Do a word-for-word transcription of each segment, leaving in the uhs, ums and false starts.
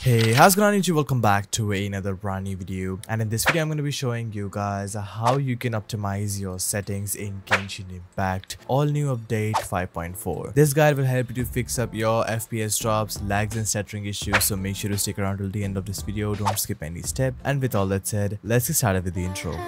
Hey, how's it going on YouTube? Welcome back to another brand new video, and in this video I'm going to be showing you guys how you can optimize your settings in Genshin Impact all new update five point four. This guide will help you to fix up your F P S drops, lags and stuttering issues, so make sure to stick around till the end of this video. Don't skip any step. And with all that said, let's get started with the intro.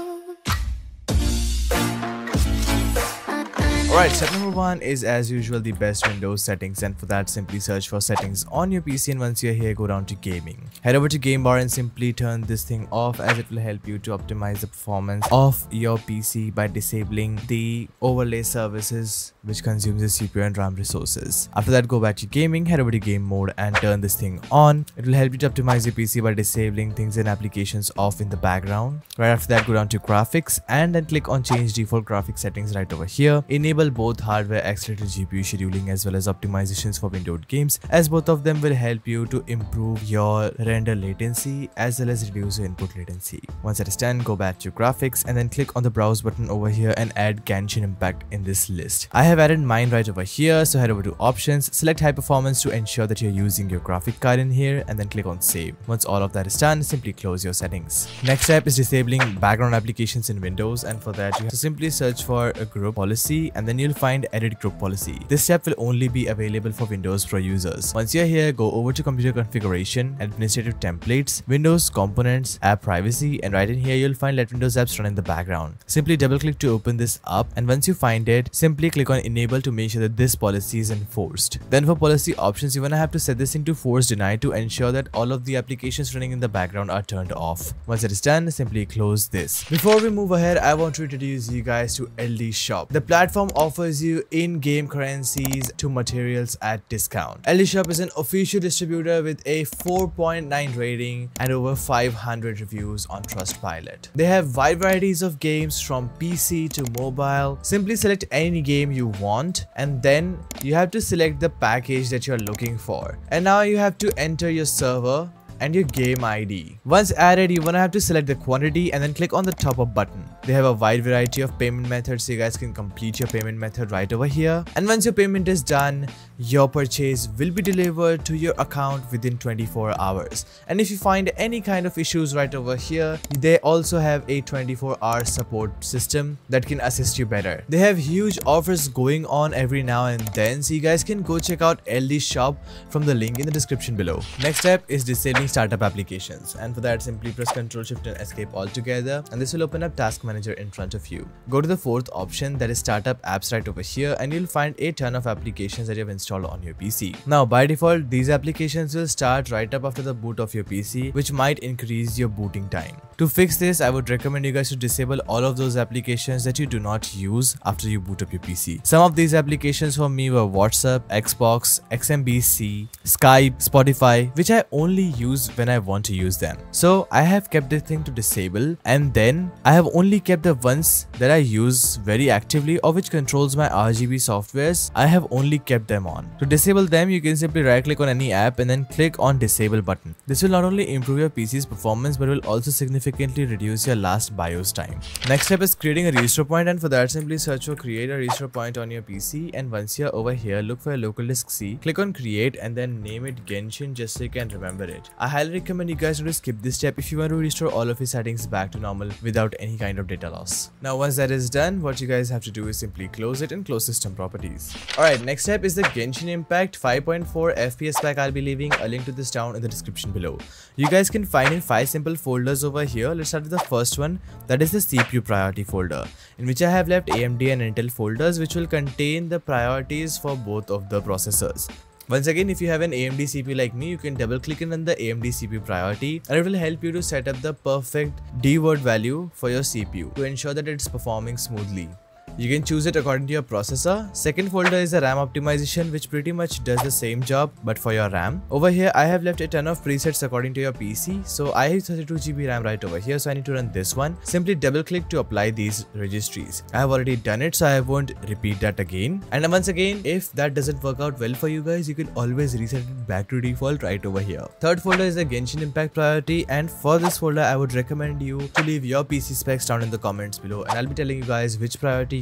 Alright, step number one is as usual the best Windows settings, and for that simply search for settings on your P C, and once you're here go down to gaming. Head over to game bar and simply turn this thing off, as it will help you to optimize the performance of your P C by disabling the overlay services which consumes the C P U and RAM resources. After that, go back to gaming, head over to game mode and turn this thing on. It will help you to optimize your P C by disabling things and applications off in the background. Right after that, go down to graphics and then click on change default graphics settings right over here. Enable both hardware accelerated G P U scheduling as well as optimizations for windowed games, as both of them will help you to improve your render latency as well as reduce your input latency. Once that is done, go back to graphics and then click on the browse button over here and add Genshin Impact in this list. I have added mine right over here, so head over to options, select high performance to ensure that you're using your graphic card in here, and then click on save. Once all of that is done, simply close your settings. Next step is disabling background applications in Windows, and for that you have to simply search for a group policy and then you'll find edit group policy. This step will only be available for Windows Pro users. Once you're here, go over to computer configuration, administrative templates, Windows components, app privacy, and right in here you'll find let Windows apps run in the background. Simply double click to open this up, and once you find it, simply click on enable to make sure that this policy is enforced. Then for policy options, you wanna have to set this into force deny to ensure that all of the applications running in the background are turned off. Once it is done, simply close this. Before we move ahead, I want to introduce you guys to L D Shop. The platform offers you in-game currencies to materials at discount. L D Shop is an official distributor with a four point nine rating and over five hundred reviews on Trustpilot. They have wide varieties of games from P C to mobile. Simply select any game you want, and then you have to select the package that you're looking for. And now you have to enter your server and your game I D. Once added, you wanna have to select the quantity and then click on the top up button. They have a wide variety of payment methods, so you guys can complete your payment method right over here. And once your payment is done, your purchase will be delivered to your account within twenty-four hours. And if you find any kind of issues right over here, they also have a twenty-four hour support system that can assist you better. They have huge offers going on every now and then, so you guys can go check out L D Shop from the link in the description below. Next step is disabling startup applications, and for that simply press Ctrl Shift and Escape altogether, and this will open up Task Manager in front of you. Go to the fourth option, that is startup apps, right over here, and you'll find a ton of applications that you have installed on your P C. Now by default, these applications will start right up after the boot of your P C, which might increase your booting time. To fix this, I would recommend you guys to disable all of those applications that you do not use after you boot up your P C. Some of these applications for me were WhatsApp, Xbox, X M B C, Skype, Spotify, which I only use when I want to use them. So I have kept this thing to disable, and then I have only kept the ones that I use very actively or which controls my R G B softwares. I have only kept them on. To disable them, you can simply right click on any app and then click on disable button. This will not only improve your P C's performance but will also significantly reduce your last BIOS time. Next step is creating a restore point, and for that simply search for create a restore point on your P C, and once you're over here, look for a local disk C, click on create and then name it Genshin just so you can remember it. I highly recommend you guys to skip this step if you want to restore all of your settings back to normal without any kind of data loss. Now once that is done, what you guys have to do is simply close it and close system properties. Alright, next step is the Genshin Impact five point four F P S pack. I'll be leaving a link to this down in the description below. You guys can find in five simple folders over here. Let's start with the first one, that is the C P U priority folder, in which I have left A M D and Intel folders, which will contain the priorities for both of the processors. Once again, if you have an A M D C P U like me, you can double click in on the A M D C P U priority, and it will help you to set up the perfect D word value for your C P U to ensure that it's performing smoothly. You can choose it according to your processor. Second folder is the RAM optimization, which pretty much does the same job but for your RAM. Over here I have left a ton of presets according to your P C, so I have thirty-two G B RAM right over here, so I need to run this one. Simply double click to apply these registries. I have already done it, so I won't repeat that again. And once again, if that doesn't work out well for you guys, you can always reset it back to default right over here. Third folder is the Genshin Impact priority, and for this folder I would recommend you to leave your P C specs down in the comments below, and I'll be telling you guys which priority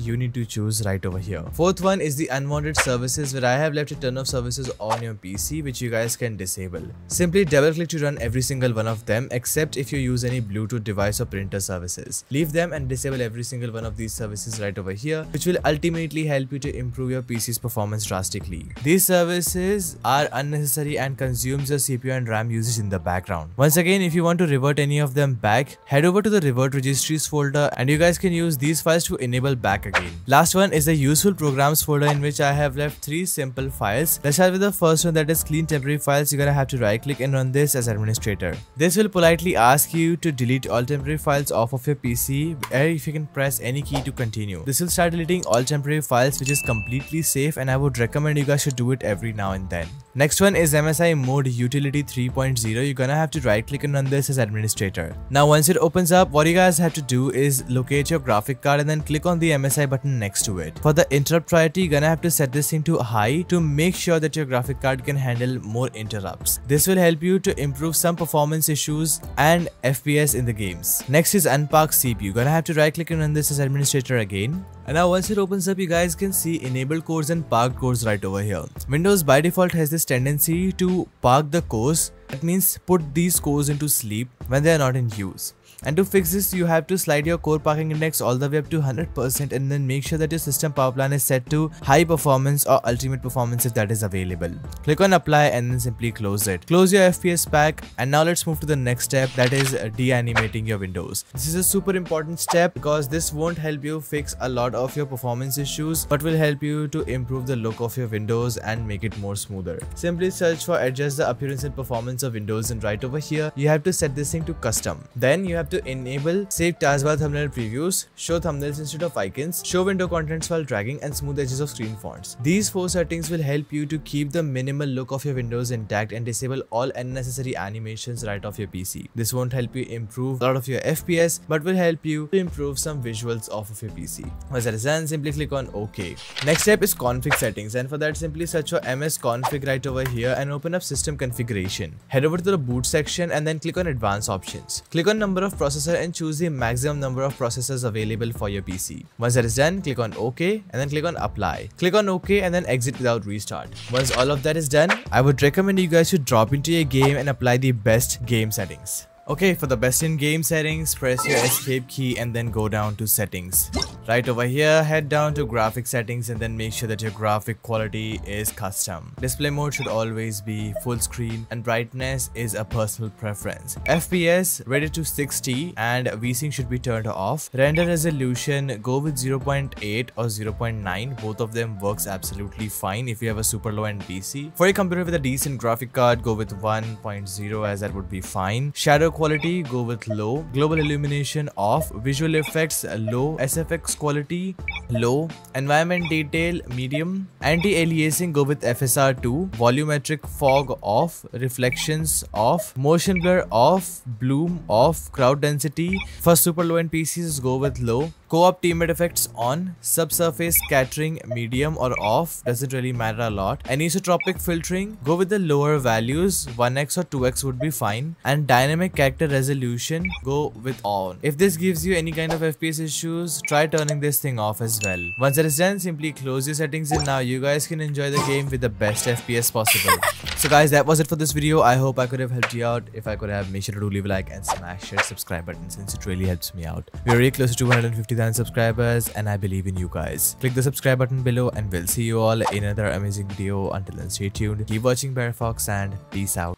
you need to choose right over here. Fourth one is the unwanted services, where I have left a ton of services on your P C which you guys can disable. Simply double click to run every single one of them, except if you use any Bluetooth device or printer services. Leave them and disable every single one of these services right over here, which will ultimately help you to improve your P C's performance drastically. These services are unnecessary and consumes your C P U and RAM usage in the background. Once again, if you want to revert any of them back, head over to the revert registries folder and you guys can use these files to enable back again. Last one is the useful programs folder, in which I have left three simple files. Let's start with the first one, that is clean temporary files. You're gonna have to right click and run this as administrator. This will politely ask you to delete all temporary files off of your P C, or if you can press any key to continue. This will start deleting all temporary files, which is completely safe, and I would recommend you guys should do it every now and then. Next one is M S I Mode Utility three point zero. You're gonna have to right click and run this as administrator. Now once it opens up, what you guys have to do is locate your graphic card and then click on the M S I button next to it. For the interrupt priority, you're gonna have to set this thing to high to make sure that your graphic card can handle more interrupts. This will help you to improve some performance issues and F P S in the games. Next is unpark C P U. You're gonna have to right click and run this as administrator again. And now once it opens up, you guys can see enabled cores and parked cores right over here. Windows by default has this tendency to park the cores. That means put these cores into sleep when they are not in use. And to fix this, you have to slide your core parking index all the way up to one hundred percent and then make sure that your system power plan is set to high performance or ultimate performance if that is available. Click on apply and then simply close it. Close your F P S pack, and now let's move to the next step, that is de-animating your windows. This is a super important step because this won't help you fix a lot of your performance issues, but will help you to improve the look of your windows and make it more smoother. Simply search for adjust the appearance and performance of windows, and right over here you have to set this thing to custom. Then you have to enable save taskbar thumbnail previews, show thumbnails instead of icons, show window contents while dragging, and smooth edges of screen fonts. These four settings will help you to keep the minimal look of your windows intact and disable all unnecessary animations right off your P C. This won't help you improve a lot of your F P S, but will help you to improve some visuals off of your P C. Once that is done, simply click on OK. Next step is config settings, and for that simply search for M S config right over here and open up system configuration. Head over to the boot section and then click on advanced options. Click on number of processor and choose the maximum number of processors available for your P C. Once that is done, click on OK and then click on apply. Click on OK and then exit without restart. Once all of that is done, I would recommend you guys to drop into your game and apply the best game settings. Okay, for the best in game settings, press your escape key and then go down to settings. Right over here, head down to graphic settings and then make sure that your graphic quality is custom. Display mode should always be full screen and brightness is a personal preference. F P S rated to sixty and VSync should be turned off. Render resolution, go with zero point eight or zero point nine. Both of them works absolutely fine if you have a super low end P C. For a computer with a decent graphic card, go with one point zero as that would be fine. Shadow quality, go with low. Global illumination off. Visual effects low. S F X quality low. Environment detail medium. Anti-aliasing, go with F S R two. Volumetric fog off. Reflections off. Motion blur off. Bloom off. Crowd density for super low end P Cs, go with low. Co-op teammate effects on. Subsurface scattering medium or off, doesn't really matter a lot. Anisotropic filtering, go with the lower values. one X or two X would be fine. And dynamic character resolution, go with on. If this gives you any kind of F P S issues, try turning this thing off as well. Once that is done, simply close your settings and now you guys can enjoy the game with the best F P S possible. So guys, that was it for this video. I hope I could have helped you out. If I could have, make sure to do leave a like and smash that subscribe button since it really helps me out. We're really close to two hundred fifty thousand subscribers and I believe in you guys. Click the subscribe button below and we'll see you all in another amazing video. Until then, stay tuned, keep watching Bear Fox, and peace out.